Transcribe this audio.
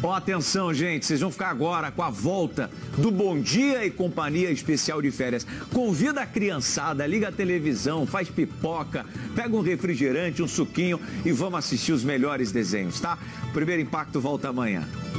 Ó, atenção, gente, vocês vão ficar agora com a volta do Bom Dia e Companhia Especial de Férias. Convida a criançada, liga a televisão, faz pipoca, pega um refrigerante, um suquinho e vamos assistir os melhores desenhos, tá? O Primeiro Impacto volta amanhã.